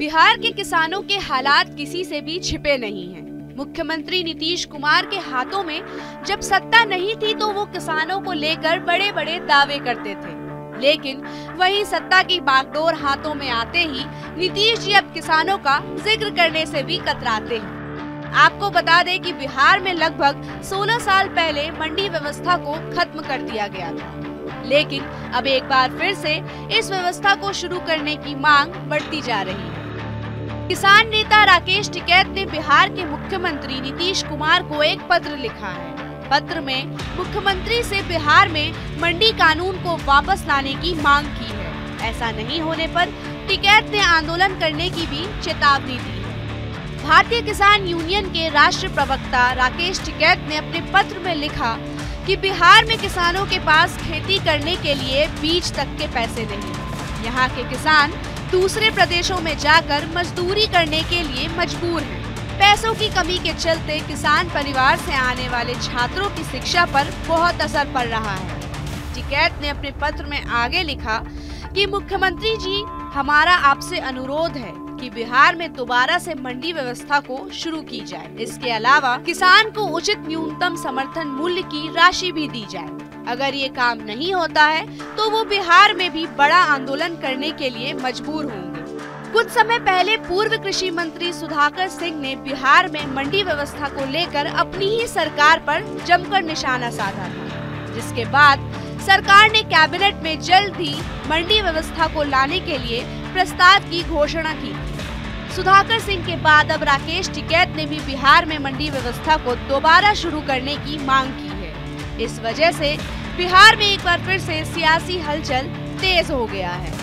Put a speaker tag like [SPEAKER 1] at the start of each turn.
[SPEAKER 1] बिहार के किसानों के हालात किसी से भी छिपे नहीं हैं। मुख्यमंत्री नीतीश कुमार के हाथों में जब सत्ता नहीं थी तो वो किसानों को लेकर बड़े बड़े दावे करते थे, लेकिन वहीं सत्ता की बागडोर हाथों में आते ही नीतीश जी अब किसानों का जिक्र करने से भी कतराते हैं। आपको बता दें कि बिहार में लगभग 16 साल पहले मंडी व्यवस्था को खत्म कर दिया गया था, लेकिन अब एक बार फिर से इस व्यवस्था को शुरू करने की मांग बढ़ती जा रही है। किसान नेता राकेश टिकैत ने बिहार के मुख्यमंत्री नीतीश कुमार को एक पत्र लिखा है। पत्र में मुख्यमंत्री से बिहार में मंडी कानून को वापस लाने की मांग की है। ऐसा नहीं होने पर टिकैत ने आंदोलन करने की भी चेतावनी दी है। भारतीय किसान यूनियन के राष्ट्रीय प्रवक्ता राकेश टिकैत ने अपने पत्र में लिखा कि बिहार में किसानों के पास खेती करने के लिए बीज तक के पैसे नहीं हैं। यहाँ के किसान दूसरे प्रदेशों में जाकर मजदूरी करने के लिए मजबूर हैं। पैसों की कमी के चलते किसान परिवार से आने वाले छात्रों की शिक्षा पर बहुत असर पड़ रहा है। टिकैत ने अपने पत्र में आगे लिखा कि मुख्यमंत्री जी, हमारा आपसे अनुरोध है कि बिहार में दोबारा से मंडी व्यवस्था को शुरू की जाए। इसके अलावा किसान को उचित न्यूनतम समर्थन मूल्य की राशि भी दी जाए। अगर ये काम नहीं होता है तो वो बिहार में भी बड़ा आंदोलन करने के लिए मजबूर होंगे। कुछ समय पहले पूर्व कृषि मंत्री सुधाकर सिंह ने बिहार में मंडी व्यवस्था को लेकर अपनी ही सरकार पर जमकर निशाना साधा था, जिसके बाद सरकार ने कैबिनेट में जल्द ही मंडी व्यवस्था को लाने के लिए प्रस्ताव की घोषणा की। सुधाकर सिंह के बाद अब राकेश टिकैत ने भी बिहार में मंडी व्यवस्था को दोबारा शुरू करने की मांग की है। इस वजह से बिहार में एक बार फिर से सियासी हलचल तेज हो गया है।